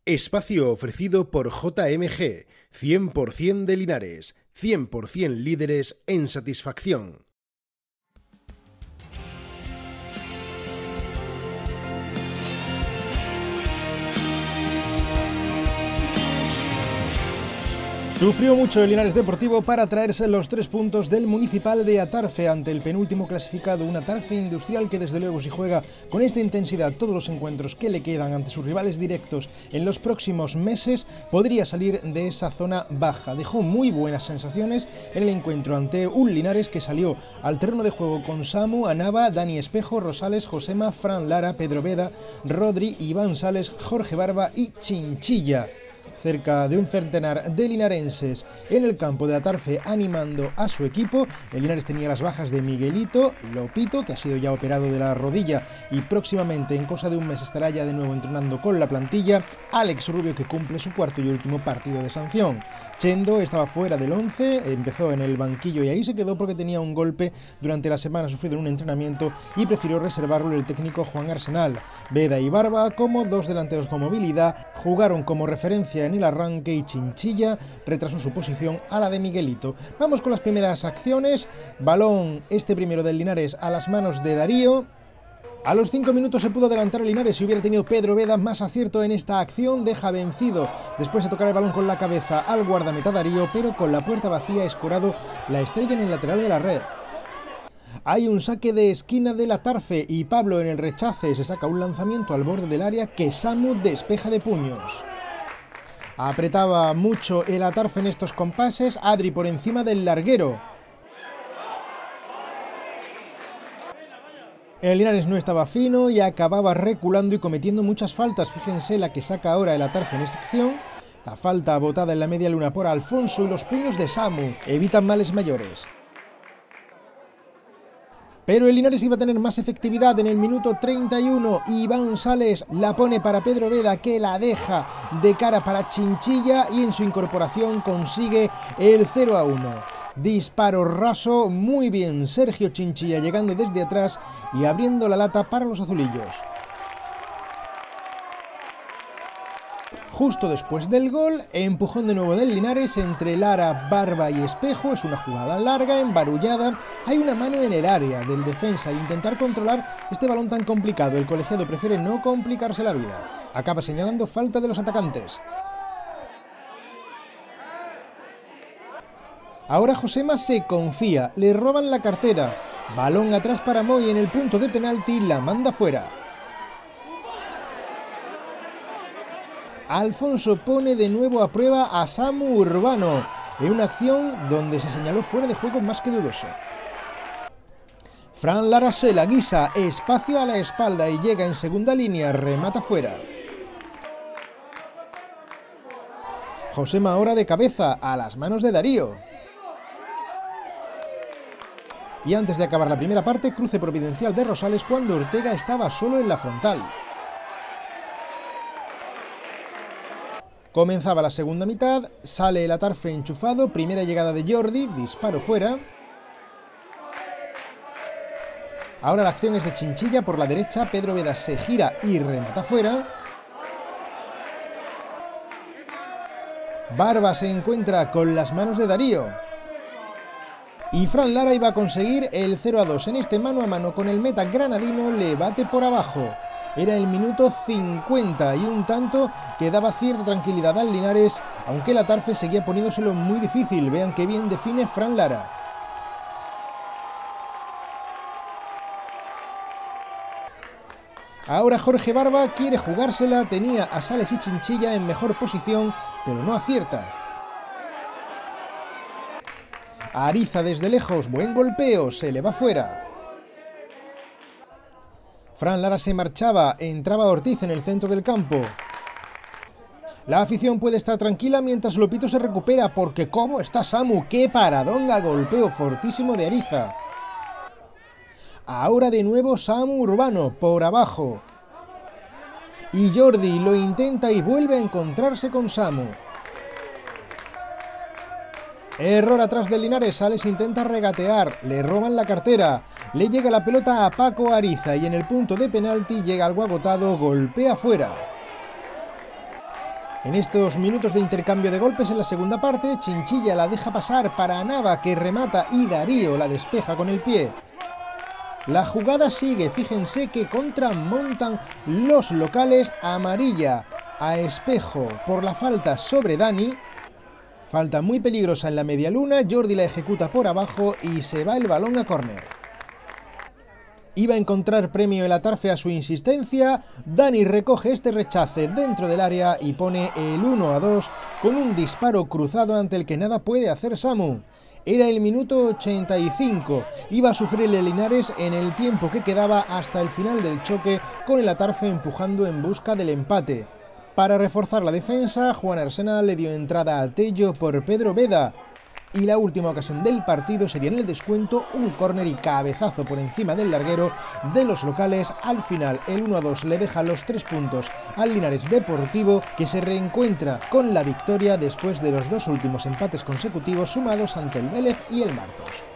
Espacio ofrecido por JMG, 100% de Linares, 100% líderes en satisfacción. Sufrió mucho el Linares Deportivo para traerse los 3 puntos del Municipal de Atarfe ante el penúltimo clasificado, un Atarfe Industrial que desde luego si juega con esta intensidad todos los encuentros que le quedan ante sus rivales directos en los próximos meses, podría salir de esa zona baja. Dejó muy buenas sensaciones en el encuentro ante un Linares que salió al terreno de juego con Samu, Anaba, Dani Espejo, Rosales, Josema, Fran Lara, Pedro Veda, Rodri, Iván Sales, Jorge Barba y Chinchilla. Cerca de un centenar de linarenses en el campo de Atarfe animando a su equipo. El Linares tenía las bajas de Miguelito, Lopito, que ha sido ya operado de la rodilla y próximamente en cosa de un mes estará ya de nuevo entrenando con la plantilla, Alex Rubio, que cumple su cuarto y último partido de sanción. Chendo estaba fuera del 11, empezó en el banquillo y ahí se quedó porque tenía un golpe durante la semana sufrido en un entrenamiento y prefirió reservarlo el técnico Juan Arsenal. Veda y Barba, como dos delanteros con movilidad, jugaron como referencia en el arranque y Chinchilla retrasó su posición a la de Miguelito. Vamos con las primeras acciones. Balón primero del Linares a las manos de Darío. A los 5 minutos se pudo adelantar el Linares si hubiera tenido Pedro Veda más acierto en esta acción. Deja vencido después de tocar el balón con la cabeza al guardameta Darío, pero con la puerta vacía escorado la estrella en el lateral de la red. Hay un saque de esquina del Atarfe y Pablo en el rechace se saca un lanzamiento al borde del área que Samu despeja de puños. Apretaba mucho el Atarfe en estos compases, Adri por encima del larguero. El Linares no estaba fino y acababa reculando y cometiendo muchas faltas. Fíjense la que saca ahora el Atarfe en esta acción. La falta botada en la media luna por Alfonso y los puños de Samu evitan males mayores. Pero el Linares iba a tener más efectividad en el minuto 31. Iván Sales la pone para Pedro Veda, que la deja de cara para Chinchilla y en su incorporación consigue el 0-1. Disparo raso, muy bien Sergio Chinchilla llegando desde atrás y abriendo la lata para los azulillos. Justo después del gol, empujón de nuevo del Linares entre Lara, Barba y Espejo. Es una jugada larga, embarullada. Hay una mano en el área del defensa al intentar controlar este balón tan complicado. El colegiado prefiere no complicarse la vida. Acaba señalando falta de los atacantes. Ahora Josema se confía, le roban la cartera. Balón atrás para Moy en el punto de penalti, la manda fuera. Alfonso pone de nuevo a prueba a Samu Urbano, en una acción donde se señaló fuera de juego más que dudoso. Fran Lara se la guisa, espacio a la espalda y llega en segunda línea, remata fuera. Josema ahora de cabeza, a las manos de Darío. Y antes de acabar la primera parte, cruce providencial de Rosales cuando Ortega estaba solo en la frontal. Comenzaba la segunda mitad, sale el Atarfe enchufado, primera llegada de Jordi, disparo fuera. Ahora la acción es de Chinchilla por la derecha, Pedro Veda se gira y remata fuera. Barba se encuentra con las manos de Darío. Y Fran Lara iba a conseguir el 0-2. En este mano a mano con el meta granadino le bate por abajo. Era el minuto 50 y un tanto que daba cierta tranquilidad al Linares, aunque el Atarfe seguía poniéndoselo muy difícil. Vean qué bien define Fran Lara. Ahora Jorge Barba quiere jugársela, tenía a Sales y Chinchilla en mejor posición, pero no acierta. Ariza desde lejos, buen golpeo, se le va fuera. Fran Lara se marchaba, entraba Ortiz en el centro del campo. La afición puede estar tranquila mientras Lopito se recupera, porque ¿cómo está Samu? ¡Qué paradonga! Golpeo fortísimo de Ariza. Ahora de nuevo Samu Urbano, por abajo. Y Jordi lo intenta y vuelve a encontrarse con Samu. Error atrás del Linares, Sales intenta regatear, le roban la cartera, le llega la pelota a Paco Ariza y en el punto de penalti llega algo agotado, golpea fuera. En estos minutos de intercambio de golpes en la segunda parte, Chinchilla la deja pasar para Nava, que remata, y Darío la despeja con el pie. La jugada sigue, fíjense que contramontan los locales, amarilla a Espejo por la falta sobre Dani. Falta muy peligrosa en la media luna, Jordi la ejecuta por abajo y se va el balón a córner. Iba a encontrar premio el Atarfe a su insistencia, Dani recoge este rechace dentro del área y pone el 1-2 con un disparo cruzado ante el que nada puede hacer Samu. Era el minuto 85, iba a sufrir el Linares en el tiempo que quedaba hasta el final del choque, con el Atarfe empujando en busca del empate. Para reforzar la defensa, Juan Arsenal le dio entrada a Tello por Pedro Veda. Y la última ocasión del partido sería en el descuento, un córner y cabezazo por encima del larguero de los locales. Al final el 1-2 le deja los 3 puntos al Linares Deportivo, que se reencuentra con la victoria después de los 2 últimos empates consecutivos sumados ante el Vélez y el Martos.